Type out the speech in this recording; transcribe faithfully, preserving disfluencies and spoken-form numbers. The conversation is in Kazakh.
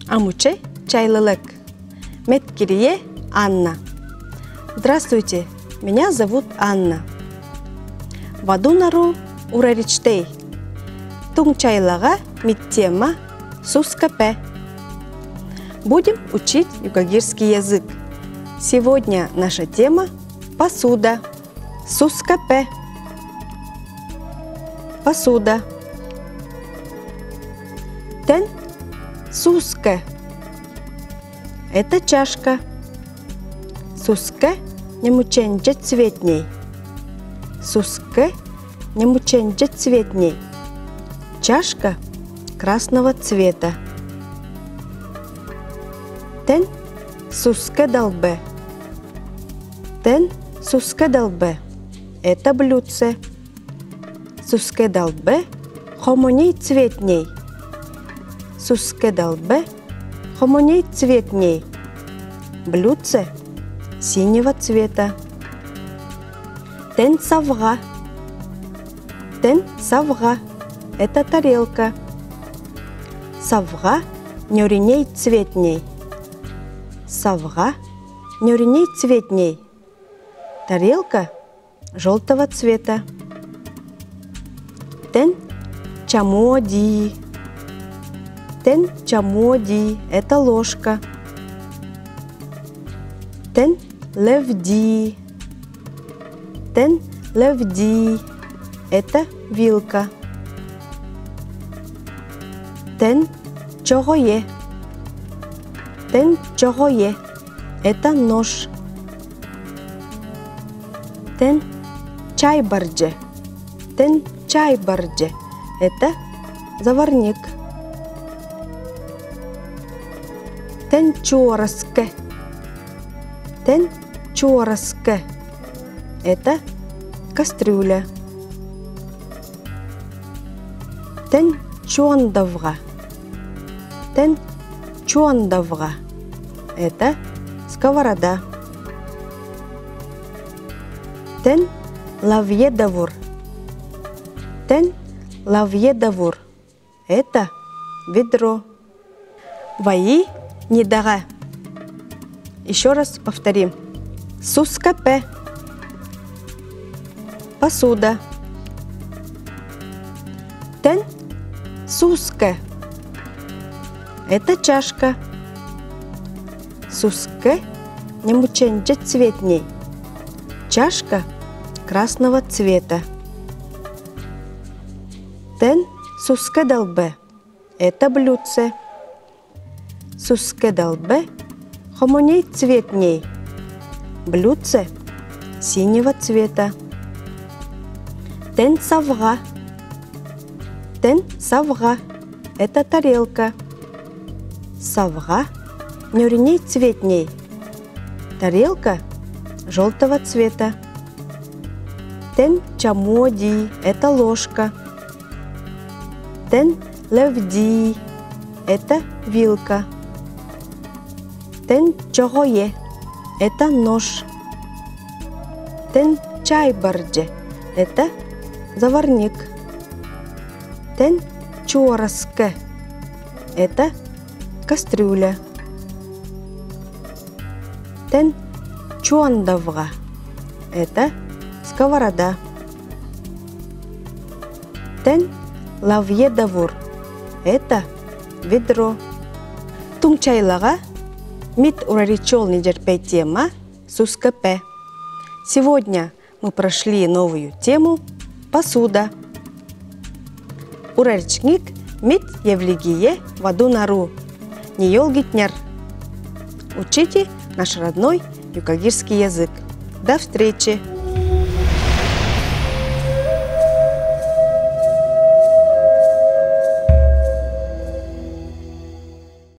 Амуче чайлылык. Меткирие Анна. Здравствуйте, меня зовут Анна. Вадунару ураричтей. Тун чайлага миттема сускапе. Будем учить югагирский язык. Сегодня наша тема – посуда. Сускапе. Посуда. Тен суске. Это чашка. Суске немученче цветней. Суске немученче цветней. Чашка красного цвета. Тен суске долбе. Тен суске долбе. Это блюдце. Суске долбе хомоней цветней. Суске долбе хомоней цветней. Блюдце синего цвета. Тен савга. Тен савга. Это тарелка. Савга нюриней цветней. Савга нюриней цветней. Тарелка желтого цвета. Тен чамоди. Тен чамоди. Это ложка. Тен левди. Тен левди. Это вилка. Тен чогое. Тен чогое. Это нож. Тен чай бардже. Тен чай бардже. Это заварник. Тен чораске. Тен чораске. Это кастрюля. Тен чондавга. Тен чондавга. Это сковорода. Тен лавьедавур. Тен лавьедавур. Это ведро. Ваи недага. Еще раз повторим. Сускапе. Посуда. Тен суске. Это чашка. Суске немученче цветней. Чашка красного цвета. Тен суске долбе. Это блюдце. Суске долбе хомоней цветней. Блюдце синего цвета. Тен савга. Тен савга. Это тарелка. Савга нюриней цветней. Тарелка желтого цвета. Тен чамоди. Это ложка. Тен левди. Это вилка. Тен чогое. Это нож. Тен чай бардже. Это заварник. Тен чораске. Это кастрюля. Тен чондавга. Это сковорода. Тен лавьедавур. Это ведро. Тумчайлага мит ураричол нидерпей тема сускапе. Сегодня мы прошли новую тему посуда. Ураричник мит евлигие вадунару. Ниёлгитняр. Учите наш родной югагирский язык. До встречи!